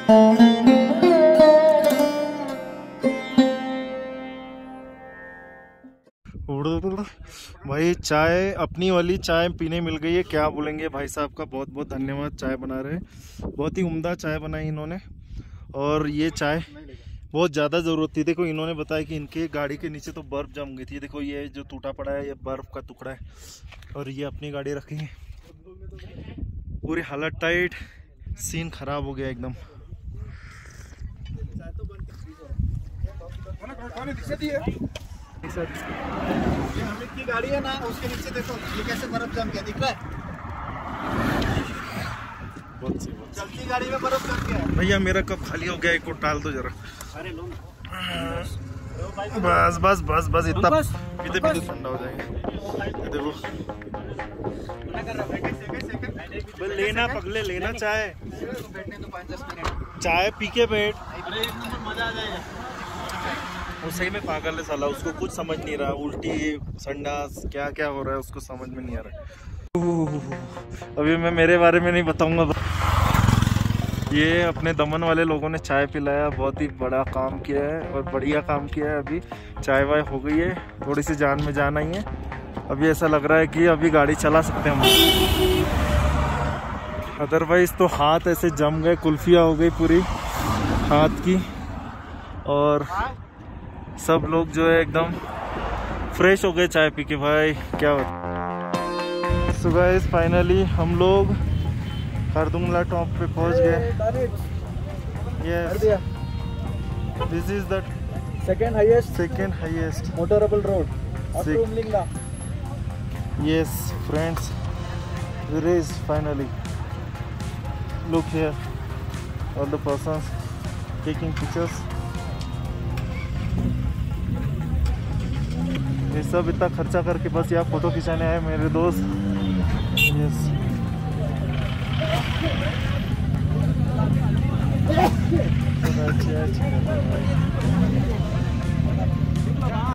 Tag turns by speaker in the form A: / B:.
A: भाई चाय, अपनी वाली चाय पीने मिल गई है। क्या बोलेंगे भाई साहब का बहुत बहुत धन्यवाद। चाय बना रहे हैं, बहुत ही उम्दा चाय बनाई इन्होंने। और ये चाय बहुत ज़्यादा ज़रूरत थी। देखो इन्होंने बताया कि इनके गाड़ी के नीचे तो बर्फ़ जम गई थी। देखो ये जो टूटा पड़ा है ये बर्फ़ का टुकड़ा है। और ये अपनी गाड़ी रखी है, पूरी हालत टाइट, सीन ख़राब हो गया एकदम।
B: ये अमित की गाड़ी है ना, उसके नीचे देखो ये कैसे बर्फ जम गया, दिख रहा है? चलती गाड़ी में बर्फ जम गया है।
A: भैया मेरा कप खाली हो गया, एक को टाल दो जरा।
B: अरे लो
A: बस बस बस बस इतना पीते पीते ठंडा हो जाएंगे। देखो लेना पगले, लेना चाय,
B: बैठने तो 5-10 मिनट
A: चाय पी के बैठ।
B: अरे एक नंबर मजा आ जाएगा।
A: वो सही में पागल है साला, उसको कुछ समझ नहीं रहा। उल्टी संडास क्या क्या हो रहा है उसको समझ में नहीं आ रहा। अभी मैं मेरे बारे में नहीं बताऊंगा। ये अपने दमन वाले लोगों ने चाय पिलाया, बहुत ही बड़ा काम किया है और बढ़िया काम किया है। अभी चाय वाय हो गई है, थोड़ी सी जान में जान आई है। अभी ऐसा लग रहा है कि अभी गाड़ी चला सकते हैं हम। अदरवाइज तो हाथ ऐसे जम गए, कुल्फिया हो गई पूरी हाथ की। और सब लोग जो है एकदम फ्रेश हो गए चाय पी के। भाई क्या होता। सो गाइस फाइनली हम लोग खरदुंगला टॉप पे पहुंच गए। Yes, this is the
B: second highest motorable road after Umlingla.
A: Yes friends, there is finally. Look here, all the persons taking pictures. ये सब इतना खर्चा करके बस यहाँ फोटो खिंचाने आए मेरे दोस्त। यस